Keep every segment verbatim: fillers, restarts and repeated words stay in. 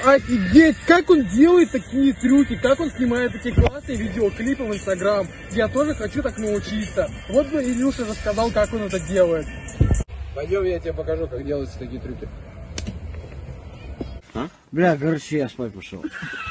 Офигеть, как он делает такие трюки, как он снимает такие классные видеоклипы в Инстаграм. Я тоже хочу так научиться. Вот бы Илюша рассказал, как он это делает. Пойдем, я тебе покажу, как делаются такие трюки. А? Бля, короче, я спать пошел.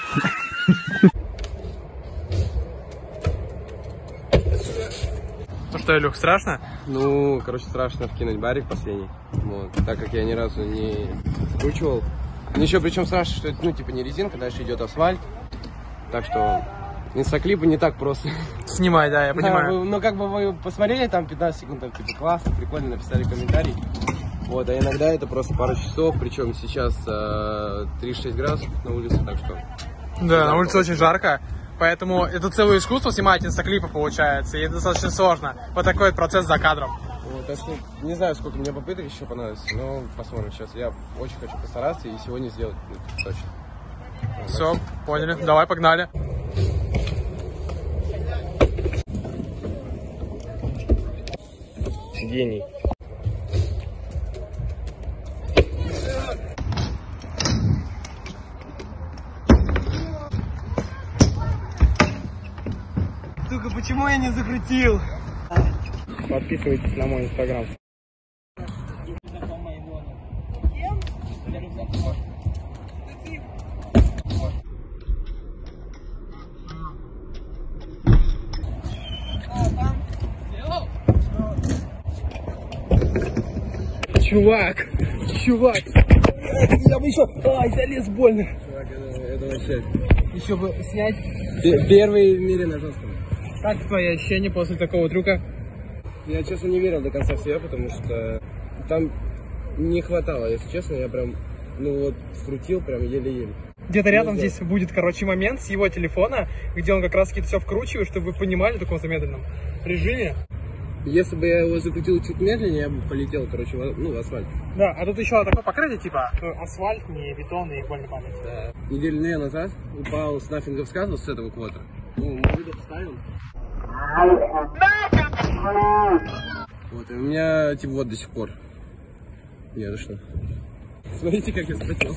Ну что, Илюх, страшно? Ну, короче, страшно вкинуть барик последний. Вот, так как я ни разу не скручивал. Ну, еще причем страшно, что это, ну, типа не резинка, дальше идет асфальт. Так что инстаклипы не так просто. Снимай, да, я понимаю. Да, вы, ну, как бы вы посмотрели там пятнадцать секунд, там, типа, классно, прикольно, написали комментарий. Вот, а иногда это просто пару часов, причем сейчас э, тридцать шесть градусов на улице, так что... Да, на улице очень жарко, поэтому это целое искусство снимать инстаклипы, получается, и это достаточно сложно. Вот такой вот процесс за кадром. Вот, так что не знаю, сколько мне попыток еще понадобится, но посмотрим сейчас. Я очень хочу постараться и сегодня сделать, ну, точно. Все, поняли, давай, погнали. Гений. Сука, почему я не закрутил? Подписывайтесь на мой инстаграм. Чувак, чувак, я бы еще, ай, залез больно. Чувак, это, это вообще... Еще бы снять. Первый в мире на жестком. Как твои ощущения после такого трюка? Я, честно, не верил до конца в себя, потому что там не хватало, если честно, я прям, ну вот, скрутил прям еле-еле. Где-то рядом здесь будет, короче, момент с его телефона, где он как раз таки все вкручивает, чтобы вы понимали в таком замедленном режиме. Если бы я его закрутил чуть медленнее, я бы полетел, короче, в, ну, в асфальт. Да, а тут еще такое покрытие, типа, асфальт, не бетон и больно падает. Да. Неделю две назад упал с нафингов сказал с этого квотера. Ну, мы видео поставил. Вот, и у меня, типа, вот до сих пор. Не, ну что. Смотрите, как я спотел.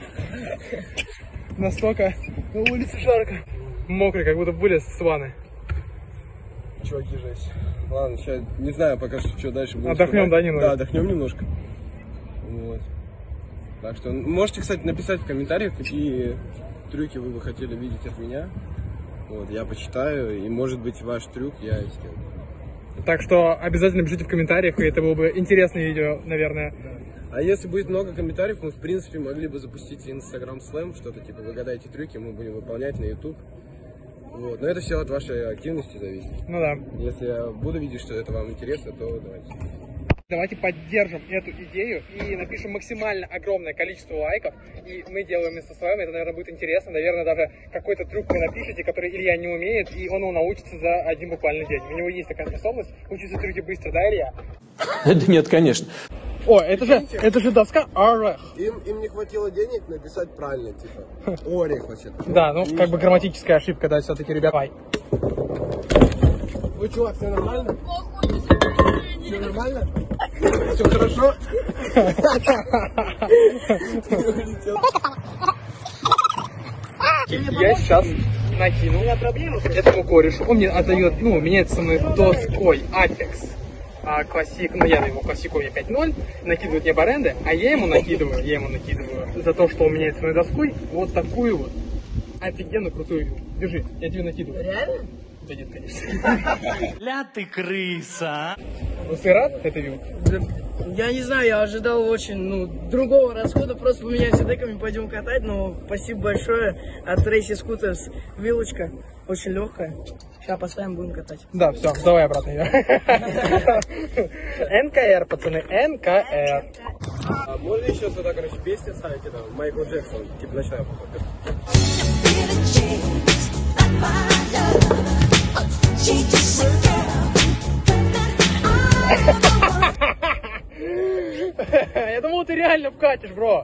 Настолько на улице жарко. Мокрый, как будто вылез с ванны. Чуваки, жесть. Ладно, сейчас не знаю пока что, что дальше будет. Отдохнем, да, немного? Да, отдохнем немножко. Вот. Так что можете, кстати, написать в комментариях, какие трюки вы бы хотели видеть от меня. Вот, я почитаю, и может быть ваш трюк я сделаю. Так что обязательно пишите в комментариях, и это было бы интересное видео, наверное. Да. А если будет много комментариев, мы в принципе могли бы запустить Instagram Slam, что-то типа вы гадаете трюки, мы будем выполнять на YouTube. Вот. Но это все от вашей активности зависит. Ну да. Если я буду видеть, что это вам интересно, то давайте. Давайте поддержим эту идею и напишем максимально огромное количество лайков. И мы делаем вместе с вами. Это, наверное, будет интересно. Наверное, даже какой-то трюк вы напишите, который Илья не умеет, и он его научится за один буквально день. У него есть такая способность учиться трюки быстро, да, Илья? Да нет, конечно. О, это же, это же доска орех. Им, им не хватило денег написать правильно, типа орех вообще. Да, ну как бы грамматическая ошибка, да, все-таки, ребят. Ай. Ой, чувак, все нормально? Все нормально? Все хорошо? Я сейчас накинул этому корешу. Он мне отдает, ну, меняется со мной доской Apex. А классик, ну я его классику мне пять ноль, накидывает мне баренды, а я ему накидываю, я ему накидываю за то, что он меняется моей доской, вот такую вот офигенно крутую вилку. Держи, я тебе накидываю. Реально? Да нет, конечно. Ля ты крыса. Ну ты рад этой вилке? Да, я не знаю, я ожидал очень, ну, другого расхода, просто поменяемся деками, пойдем катать, но спасибо большое от Racing Scooters вилочка, очень легкая. Сейчас поставим, будем катать. Да, все, давай обратно ее. эн ка эр, пацаны, эн ка эр. А можно еще сюда, короче, песни ставить, это Майкл Джексон, типа ночная походка. Я думал, ты реально вкатишь, бро.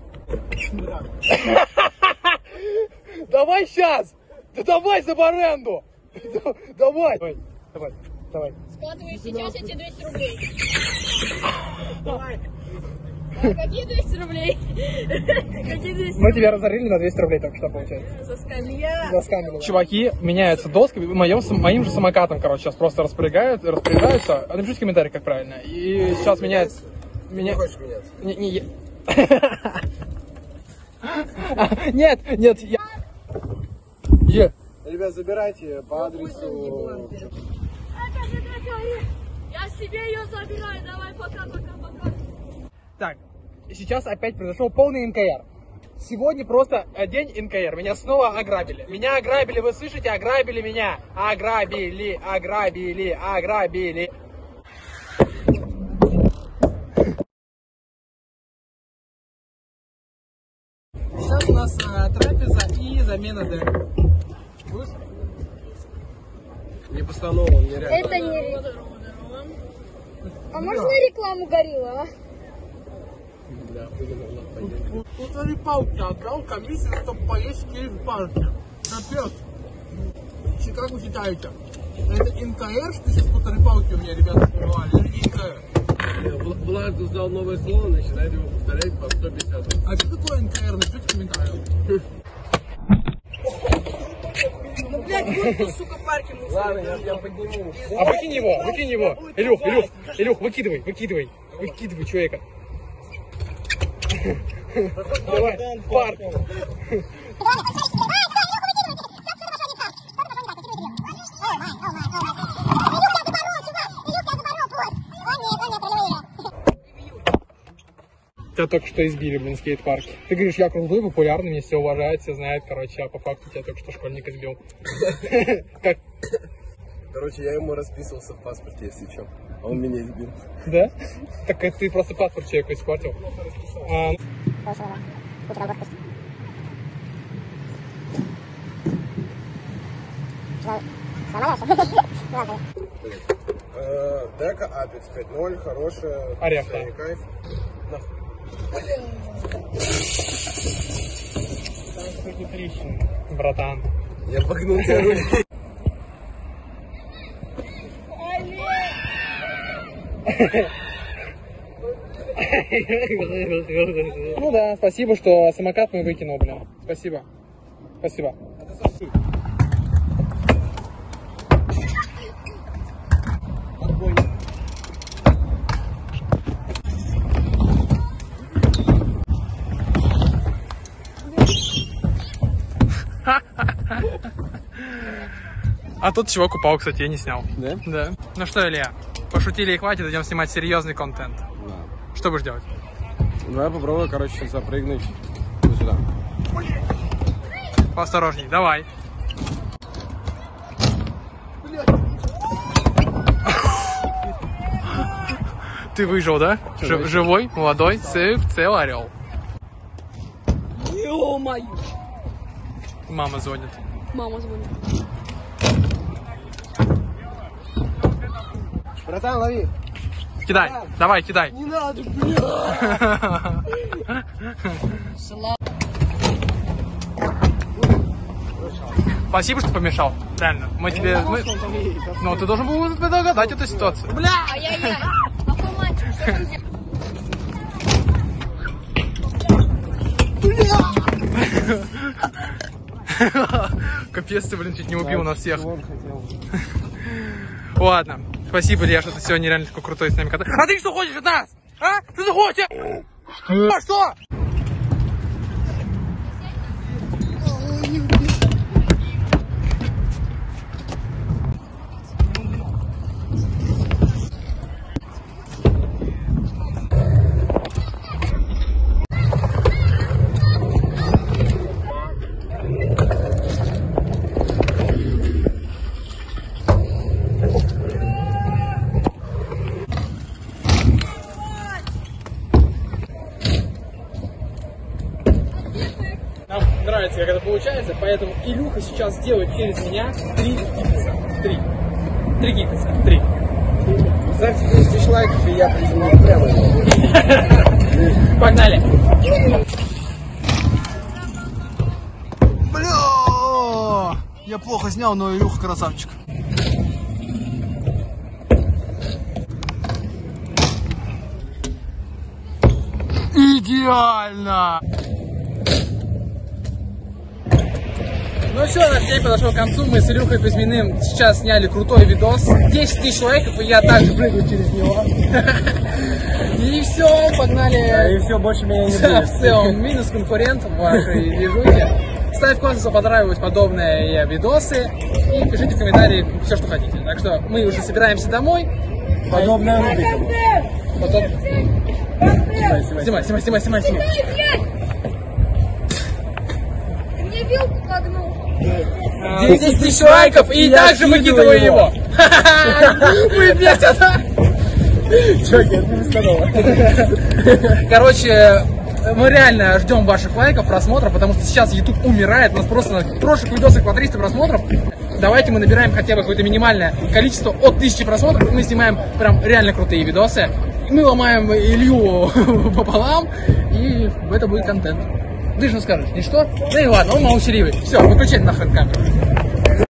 Давай сейчас! Да давай за баренду! Давай! Давай, давай, давай. Складываю сейчас, я тебе двести рублей. Давай. Какие двести рублей? Какие двести? Мы тебя разорили на двести рублей только что, получается. За скамья. За скамеру. Чуваки меняются досками, моим, моим же самокатом, короче, сейчас просто распорягают, распоряжаются. Напишите в комментариях, как правильно. И сейчас меняется... Меня... Не хочешь меняться? Не, не, я... Нет, нет, я... Е. Ребят, забирайте по адресу... Я себе ее забираю, давай, пока, пока, пока. Так, сейчас опять произошел полный эн ка эр. Сегодня просто день эн ка эр. Меня снова ограбили. Меня ограбили, вы слышите? Ограбили меня. Ограбили, ограбили, ограбили. Сейчас у нас а, трапеза и замена дыр. Будешь? Не постанова, мне реально. Это не... А можно рекламу горилла, а? Да, выгодно пойдем. Полторы палки отдал комиссию, чтобы поесть кейс в парке. Капец. Как вы считаете? Это эн ка эр, что сейчас полторы палки у меня ребята снимали? Или не эн ка эр? Влад создал новое слово, начинает его повторять по сто пятьдесят. А что такое эн ка эр? Напишите в комментариях. Ну, блядь, вот тут, сука, парки мусор. Ладно, я, я подниму. А выкинь его, выкинь его. Илюх, Илюх, Илюх, выкидывай, выкидывай. Выкидывай человека. Давай, в парк. Тебя только что избили, блин, в скейт-парке. Ты говоришь, я крутой, популярный, меня все уважают, все знают, короче, а по факту тебя только что школьник избил. Как? Короче, я ему расписывался в паспорте, если что. А он меня избил. Да? Так ты просто паспорт человеку испортил. А... Дека Апекс пять ноль, хорошая. Орех, да. Кайф. Братан. Я погнул тебя руль. Ну да, спасибо, что самокат мы выкинул, блин. Спасибо. Спасибо. А тут чувак упал, кстати, я не снял. Да? Да. Ну что, Илья, пошутили и хватит, идем снимать серьезный контент. Да. Что будешь делать? Давай попробую, короче, запрыгнуть вот сюда. Поосторожней, давай. Ты выжил, да? Ж- живой, молодой, цел, цел орел. Ё-моё. Мама звонит. Мама звонит. Братан, лови. Кидай, давай, кидай. Не надо, бля. Спасибо, что помешал. Реально. Мы тебе... Мы... Ну, ты должен был догадать эту ситуацию. Бля! Ай-яй-яй. Какой мальчик, что ты сделал? Капец, ты, блин, чуть не убил нас всех. Ладно. Спасибо, Илья, что ты сегодня реально такой крутой с нами катаешься. А ты что хочешь от нас? А? Ты что хочешь? А что? Нам нравится, как это получается, поэтому Илюха сейчас сделает через меня три кикса. Три. Три кикса. Три. Ставьте десять тысяч лайков, и я приземлю прямо. Погнали! Бля! Я плохо снял, но Илюха красавчик. Идеально! Ну все, наш день подошел к концу. Мы с Илюхой Кузьминым сейчас сняли крутой видос. десять тысяч лайков, и я также прыгаю через него. И все, погнали. И все, больше меня не Да, будет. в целом, минус конкурент в вашей движухе. Ставь класс, если понравились подобные видосы. И пишите в комментарии все, что хотите. Так что мы уже собираемся домой. Подобная рубрика. Потом... Снимай, снимай, снимай, снимай, снимай. Ты мне вилку погнул. десять тысяч лайков, и также выкидываю его. Мы вместе, да? Короче, мы реально ждем ваших лайков, просмотров, потому что сейчас YouTube умирает. У нас просто на прошлых видосах по триста просмотров. Давайте мы набираем хотя бы какое-то минимальное количество от тысячи просмотров. Мы снимаем прям реально крутые видосы. Мы ломаем Илью пополам, и это будет контент. Ты же скажешь, не что? Да и ладно, он молчаливый. Все, выключай нахрен камеру.